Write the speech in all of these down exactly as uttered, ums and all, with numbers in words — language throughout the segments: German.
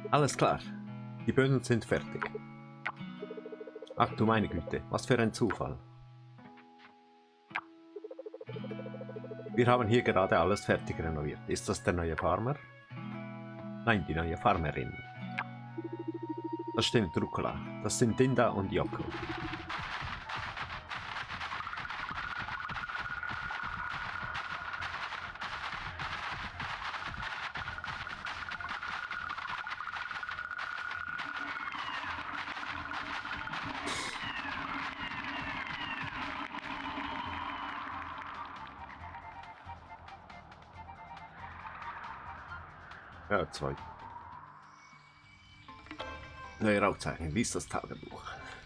Alles klar. Die Böden sind fertig. Ach du meine Güte, was für ein Zufall. Wir haben hier gerade alles fertig renoviert. Ist das der neue Farmer? Nein, die neue Farmerin. Das stimmt, Rucola. Das sind Dinda und Yoko. Ja, zwei. Neue Rauchzeichen, lies das Tagebuch.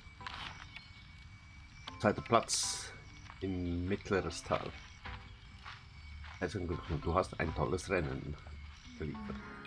Zweiter Platz in mittleres Tal. Herzlichen Glückwunsch, du hast ein tolles Rennen geliefert.